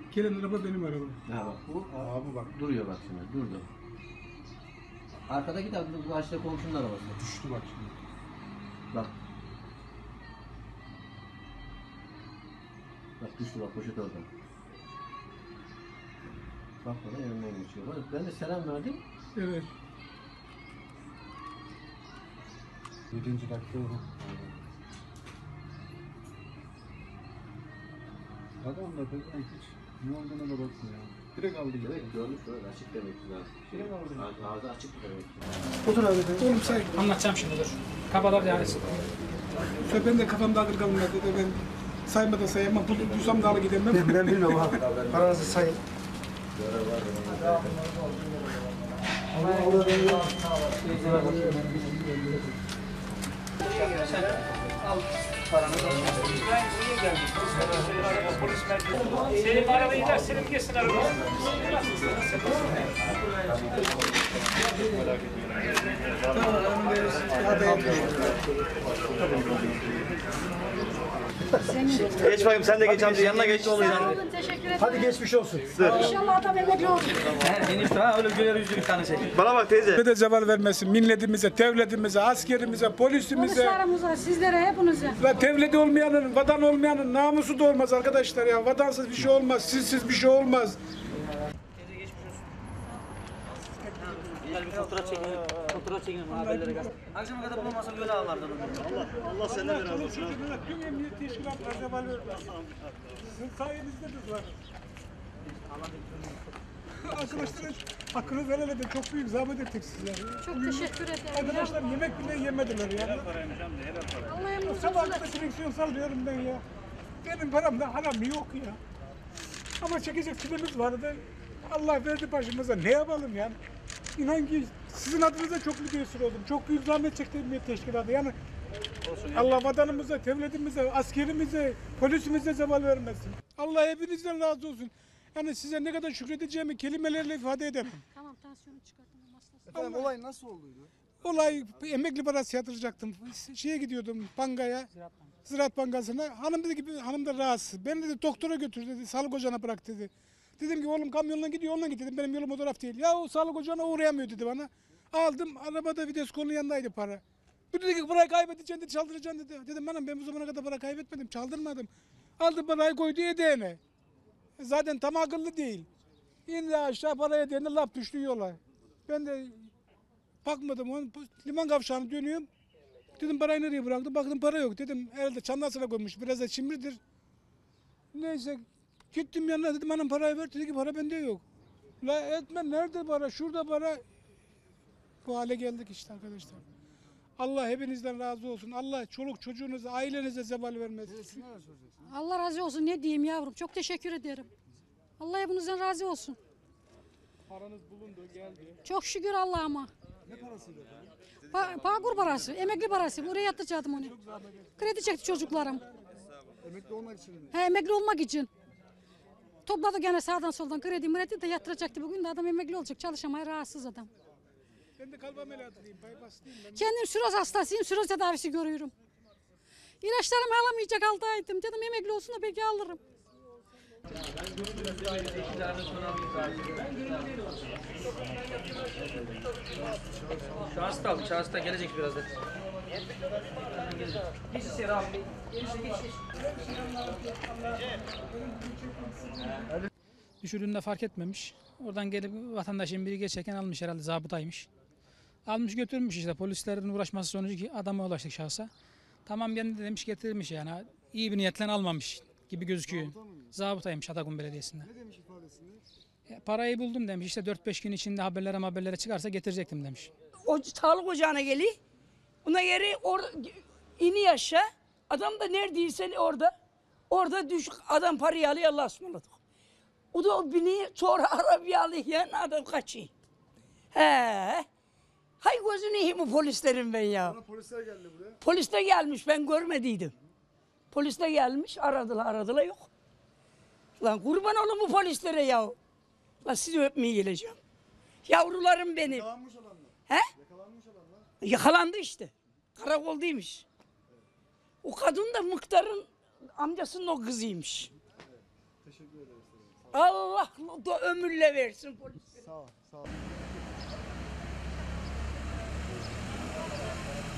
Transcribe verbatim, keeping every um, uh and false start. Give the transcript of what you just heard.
Gelen araba benim arabam. Ha bak bu Abi bak. duruyor bak şimdi durdu. Arkadaki de bu karşıda komşunun arabası. Düştü bak şimdi. Bak. Bak düştü bak poşet orada. Bak bana yanından geçiyor. Bak, ben de selam verdim. Evet. Yedinci dakika oldu. Adam da ben hiç ne olduğuna da bakmıyor. Direkt aldı ya. Evet görmüş böyle açık demek ki lazım. Direkt aldı. Ağzı açık demek ki. Otur abi. Oğlum say. Anlatacağım şimdi dur. Kafalar yani. Sonra ben de kafamda adırgamla dedi. Ben saymadan sayamam. Duysam daha gidemem. Ben, ben bilmiyorum abi. Paranızı sayın. Senin arabayı da senin geçsin arabayı. Geç bakayım sen de geç amca yanına geç. Sağ olun, teşekkür ederim. Hadi geçmiş olsun. İnşallah adam emekli olur. Enişte ha öyle güler yüzlü bir tane şey. Bana bak teyze. Ne de zeval vermesin milletimize, devletimize, askerimize, polisimize. Polislerimize, sizlere, hepinize. La devleti olmayanın, vatan olmayanın namusu da olmaz arkadaşlar ya. Vatansız bir şey olmaz, sizsiz bir şey olmaz. Fotoğraf çekelim. Fotoğraf çekelim haberlere gaz. Akşama kadar bulmasa böyle ağlardan. Allah Allah senden razı olsun. Tüm emniyet teşkilatları zeval vermesin. Sizin sayenizde biz varız. Arkadaşlar hakkınızı helal edin. Çok büyük zahmet ettik size. Çok teşekkür ederim. Arkadaşlar yemek bile yemediler ya. Allah emniyet Sabah olsun. da direksiyon sallıyorum ben ya. Benim paramda haram yok ya. Ama çekecek filmimiz vardı. Allah verdi başımıza. Ne yapalım yani? İnan ki sizin adınıza çok müteessir oldum. Çok büyük zahmet çekti emniyet teşkilatı. Yani Allah vatanımıza, devletimize, askerimize, polisimize zeval vermesin. Allah hepinizden razı olsun. Yani size ne kadar şükredeceğimi kelimelerle ifade edemem. Tamam, tansiyonu çıkarttım. Hastası. Efendim olay nasıl olduydu? Olay emekli parası yatıracaktım. Şeye gidiyordum bankaya. Ziraat Bankası'na. Hanım dedi ki hanım da rahatsız. Beni dedi doktora götür dedi. Sağlık ocağına bırak dedi. Dedim ki oğlum kamyonla gidiyor onunla git dedim. Benim yolum o taraf değil. Ya o sağlık ocağına uğrayamıyor dedi bana. Aldım arabada vites kolunun yanındaydı para. Bu dedi ki parayı kaybedeceksin dedi çaldıracaksın dedi. Dedim hanım ben bu zamana kadar para kaybetmedim çaldırmadım. Aldı parayı koydu yedeğine. Zaten tam akıllı değil. İndi aşağı paraya değindi laf düştü yola. Ben de bakmadım onu liman kavşağına dönüyorum. Dedim parayı nereye bıraktım? Baktım para yok. Dedim herhalde çantasına koymuş. Biraz da çimridir. Neyse gittim yanına dedim hanım parayı ver. Dedi ki para bende yok. La etme nerede para? Şurada para. Bu hale geldik işte arkadaşlar. Allah hepinizden razı olsun. Allah çoluk çocuğunuza, ailenize zeval vermesin. Allah razı olsun. Ne diyeyim yavrum? Çok teşekkür ederim. Allah hepinizden razı olsun. Paranız bulundu, geldi. Çok şükür Allah'ıma. Ne parasıydı? Pa Bağkur parası, emekli parası. Buraya yatıracaktım onu. Kredi çekti çocuklarım. Emekli olmak için mi? He, emekli olmak için. Topladık gene sağdan soldan kredi mredi de yatıracaktı. Bugün de adam emekli olacak. Çalışamaya rahatsız adam. Ben de kalp ameliyatıyım, bypasslıyım ben. Kendim süroz hastasıyım. Süroz tedavisi görüyorum. İlaçlarımı alamayacak altı aydım. Dedim emekli olsun da belki alırım. Şu hasta aldı. Şu hasta gelecek birazdan. Geç içeri abi. Geç geç geç. Düşürdüğünde fark etmemiş. Oradan gelip vatandaşın biri geçerken almış herhalde zabıtaymış. Almış götürmüş işte polislerin uğraşması sonucu ki adama ulaştık şahsa. Tamam kendi demiş getirmiş yani iyi bir niyetle almamış gibi gözüküyor. Zabıta mıymış? Zabıtaymış Atakum Belediyesi'nde. Ne demiş ifadesinde? E, parayı buldum demiş işte dört beş gün içinde haberlere haberlere çıkarsa getirecektim demiş. O sağlık ocağına geliyor. Ona yeri orada ini aşağı. Adam da neredeyse orada. Orada düş adam parayı alıyor Allah'a ısmarladık. O da o biniyor sonra arabaya alıyor adam kaçıyor. He. Hay gözünü yiyeyim bu polislerin ben ya. Bana polisler geldi buraya. Polis de gelmiş ben görmediydim. Polis de gelmiş aradılar aradılar yok. Lan kurban olun bu polislere ya. Lan sizi öpmeye geleceğim. Yavrularım benim. Yakalanmış olanlar. He? Yakalanmış olanlar. Yakalandı işte. Karakoldaymış. O kadın da Mıktar'ın amcasının o kızıymış. Teşekkür ederiz. Allah da ömürle versin polislere. Sağ ol, sağ ol.